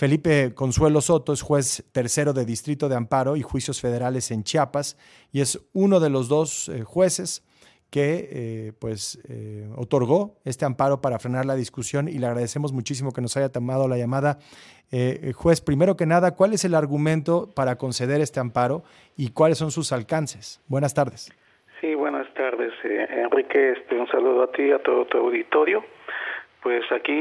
Felipe Consuelo Soto es juez tercero de Distrito de Amparo y Juicios Federales en Chiapas y es uno de los dos jueces que otorgó este amparo para frenar la discusión y le agradecemos muchísimo que nos haya tomado la llamada. Juez, primero que nada, ¿cuál es el argumento para conceder este amparo y cuáles son sus alcances? Buenas tardes. Sí, buenas tardes, Enrique. Un saludo a ti y a todo tu auditorio. Pues aquí,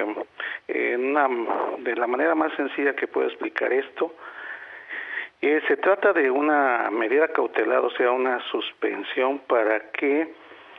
de la manera más sencilla que puedo explicar esto, se trata de una medida cautelar, o sea, una suspensión para que,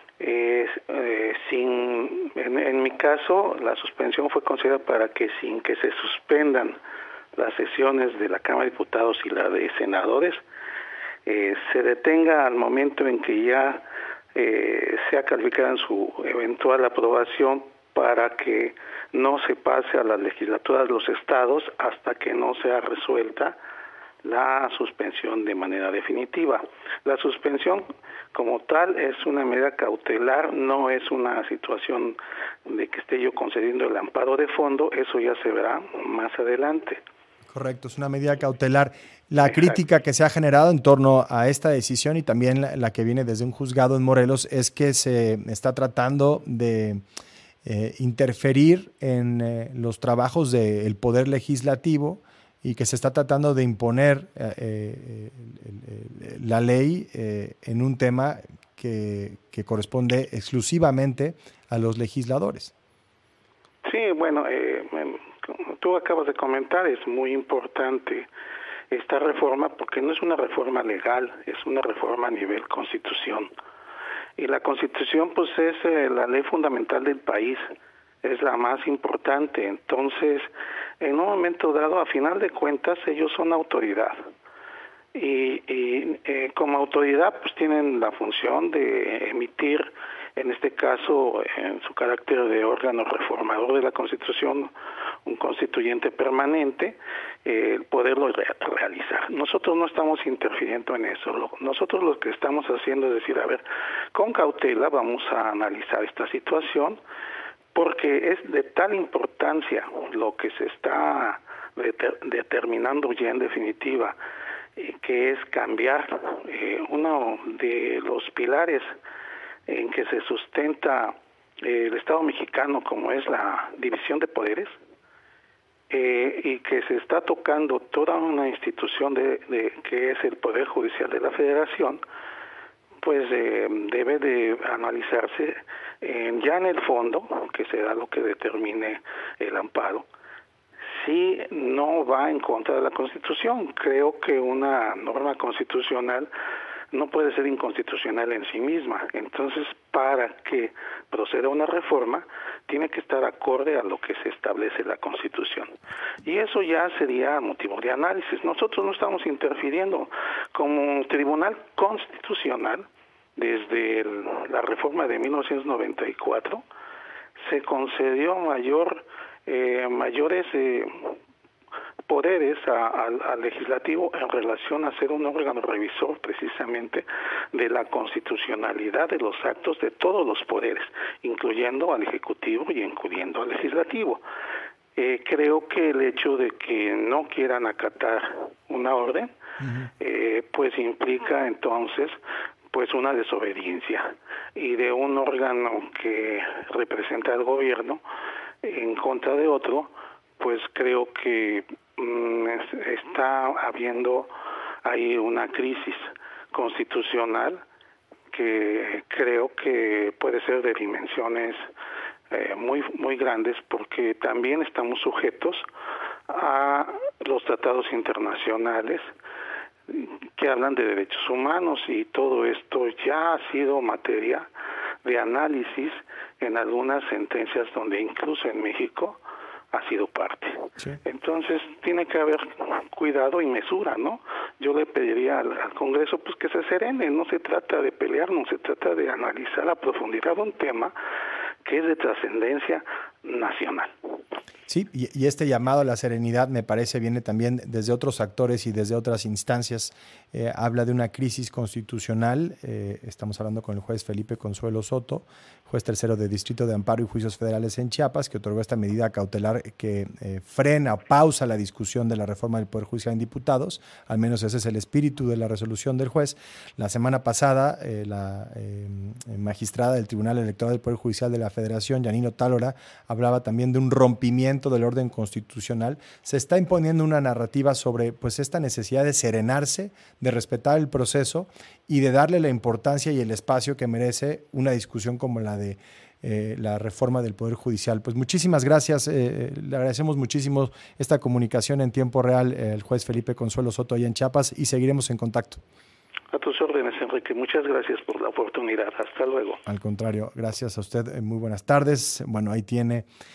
en mi caso, la suspensión fue considerada para que sin que se suspendan las sesiones de la Cámara de Diputados y la de Senadores, se detenga al momento en que ya sea calificada en su eventual aprobación para que no se pase a las legislaturas de los estados hasta que no sea resuelta la suspensión de manera definitiva. La suspensión como tal es una medida cautelar, no es una situación de que esté yo concediendo el amparo de fondo, eso ya se verá más adelante. Correcto, es una medida cautelar. La crítica que se ha generado en torno a esta decisión y también la que viene desde un juzgado en Morelos es que se está tratando de interferir en los trabajos del Poder Legislativo y que se está tratando de imponer la ley en un tema que corresponde exclusivamente a los legisladores. Sí, bueno, tú acabas de comentar, es muy importante esta reforma porque no es una reforma legal, es una reforma a nivel Constitución. Y la Constitución pues es la ley fundamental del país, es la más importante. Entonces, en un momento dado, a final de cuentas, ellos son autoridad. Y como autoridad pues tienen la función de emitir, en este caso, en su carácter de órgano reformador de la Constitución, un constituyente permanente, poderlo realizar. Nosotros no estamos interfiriendo en eso. Nosotros lo que estamos haciendo es decir, a ver, con cautela vamos a analizar esta situación, porque es de tal importancia lo que se está determinando ya en definitiva, que es cambiar uno de los pilares en que se sustenta el Estado mexicano, como es la división de poderes, y que se está tocando toda una institución que es el Poder Judicial de la Federación, pues debe de analizarse ya en el fondo, que será lo que determine el amparo, si no va en contra de la Constitución. Creo que una norma constitucional no puede ser inconstitucional en sí misma. Entonces, para que proceda una reforma, tiene que estar acorde a lo que se establece en la Constitución. Y eso ya sería motivo de análisis. Nosotros no estamos interfiriendo. Como Tribunal Constitucional, desde la reforma de 1994, se concedió mayores poderes al legislativo en relación a ser un órgano revisor precisamente de la constitucionalidad de los actos de todos los poderes, incluyendo al ejecutivo y incluyendo al legislativo. Creo que el hecho de que no quieran acatar una orden, pues implica entonces pues una desobediencia y de un órgano que representa al gobierno en contra de otro, pues creo que está habiendo ahí una crisis constitucional que creo que puede ser de dimensiones muy grandes, porque también estamos sujetos a los tratados internacionales que hablan de derechos humanos, y todo esto ya ha sido materia de análisis en algunas sentencias donde incluso en México ha sido parte. Sí. Entonces tiene que haber cuidado y mesura, ¿no? Yo le pediría al Congreso pues que se serene. No se trata de pelear, no se trata de analizar a profundidad un tema que es de trascendencia nacional. Sí, y este llamado a la serenidad me parece viene también desde otros actores y desde otras instancias. Habla de una crisis constitucional. Estamos hablando con el juez Felipe Consuelo Soto, juez tercero de Distrito de Amparo y Juicios Federales en Chiapas, que otorgó esta medida cautelar que frena o pausa la discusión de la reforma del Poder Judicial en diputados. Al menos ese es el espíritu de la resolución del juez. La semana pasada, la magistrada del Tribunal Electoral del Poder Judicial de la Federación, Yanino Tálora, hablaba también de un rompimiento del orden constitucional. Se está imponiendo una narrativa sobre pues, esta necesidad de serenarse, de respetar el proceso y de darle la importancia y el espacio que merece una discusión como la de la reforma del Poder Judicial. Pues muchísimas gracias, le agradecemos muchísimo esta comunicación en tiempo real, el juez Felipe Consuelo Soto allá en Chiapas, y seguiremos en contacto. A tus órdenes, Enrique. Muchas gracias por la oportunidad. Hasta luego. Al contrario, gracias a usted. Muy buenas tardes. Bueno, ahí tiene